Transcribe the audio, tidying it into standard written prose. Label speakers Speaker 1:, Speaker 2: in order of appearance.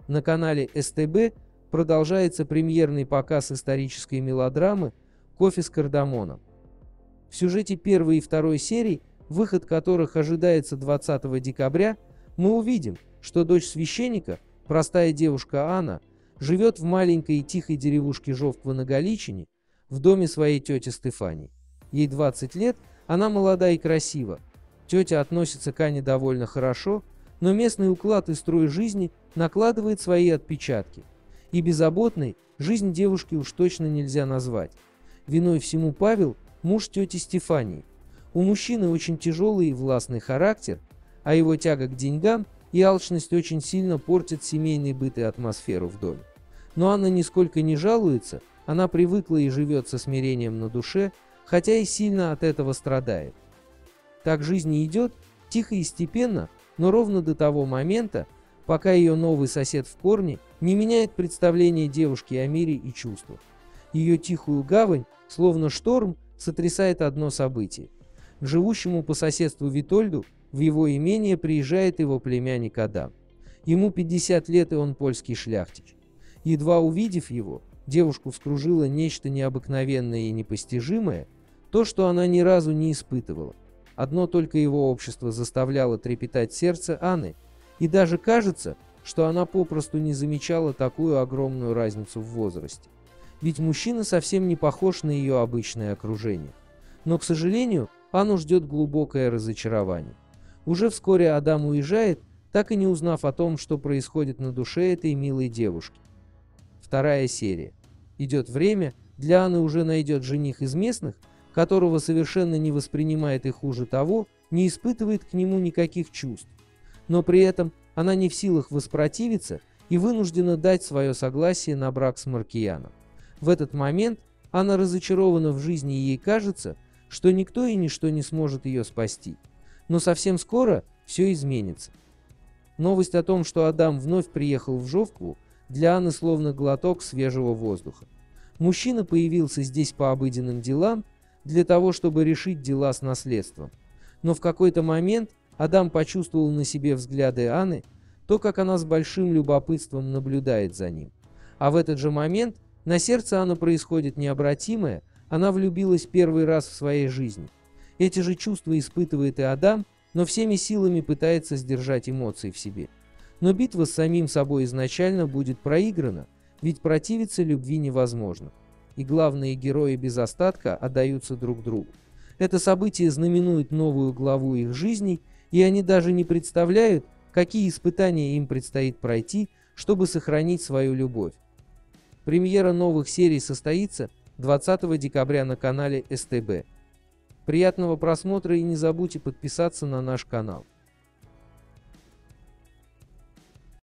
Speaker 1: На канале СТБ продолжается премьерный показ исторической мелодрамы «Кофе с кардамоном». В сюжете первой и второй серий, выход которых ожидается 20 декабря, мы увидим, что дочь священника, простая девушка Анна, живет в маленькой и тихой деревушке Жовква на Галичине, в доме своей тети Стефании. Ей 20 лет, она молода и красива. Тетя относится к Ане довольно хорошо, но местный уклад и строй жизни накладывает свои отпечатки. И беззаботной жизнь девушки уж точно нельзя назвать. Виной всему Павел, муж тети Стефании. У мужчины очень тяжелый и властный характер, а его тяга к деньгам и алчность очень сильно портят семейный быт и атмосферу в доме. Но Анна нисколько не жалуется, она привыкла и живет со смирением на душе, хотя и сильно от этого страдает. Так жизнь и идет, тихо и степенно, но ровно до того момента, пока ее новый сосед в корне не меняет представление девушки о мире и чувствах. Ее тихую гавань, словно шторм, сотрясает одно событие. К живущему по соседству Витольду в его имение приезжает его племянник Адам. Ему 50 лет, и он польский шляхтич. Едва увидев его, девушку вскружило нечто необыкновенное и непостижимое, то, что она ни разу не испытывала. Одно только его общество заставляло трепетать сердце Анны, и даже кажется, что она попросту не замечала такую огромную разницу в возрасте. Ведь мужчина совсем не похож на ее обычное окружение. Но, к сожалению, Анну ждет глубокое разочарование. Уже вскоре Адам уезжает, так и не узнав о том, что происходит на душе этой милой девушки. Вторая серия. Идет время, для Анны уже найдет жених из местных, которого совершенно не воспринимает и хуже того, не испытывает к нему никаких чувств. Но при этом она не в силах воспротивиться и вынуждена дать свое согласие на брак с Маркияном. В этот момент она разочарована в жизни, и ей кажется, что никто и ничто не сможет ее спасти. Но совсем скоро все изменится. Новость о том, что Адам вновь приехал в Жовкву, для Анны словно глоток свежего воздуха. Мужчина появился здесь по обыденным делам, для того, чтобы решить дела с наследством. Но в какой-то момент Адам почувствовал на себе взгляды Анны, то, как она с большим любопытством наблюдает за ним. А в этот же момент на сердце Анны происходит необратимое, она влюбилась первый раз в своей жизни. Эти же чувства испытывает и Адам, но всеми силами пытается сдержать эмоции в себе. Но битва с самим собой изначально будет проиграна, ведь противиться любви невозможно. И главные герои без остатка отдаются друг другу. Это событие знаменует новую главу их жизней, и они даже не представляют, какие испытания им предстоит пройти, чтобы сохранить свою любовь. Премьера новых серий состоится 20 декабря на канале СТБ. Приятного просмотра и не забудьте подписаться на наш канал.